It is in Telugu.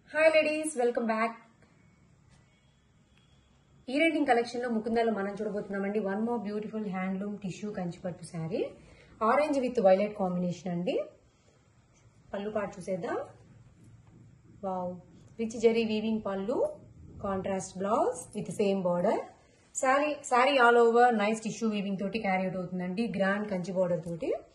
Hi ladies, welcome back. ఈ రేటింగ్ కలెక్షన్ లో ముకుందాలో మనం చూడబోతున్నామండి. One more beautiful handloom tissue కంచిపట్టు sari, orange with violet combination అండి. పళ్ళు పాటు చూసేద్దాం. వావ్, రిచ్ జరీ వీవింగ్ పళ్ళు, contrast blouse with same border. Sari all over nice tissue weaving తోటి క్యారీ అవుట్ అవుతుందండి. గ్రాండ్ కంచి బార్డర్ తోటి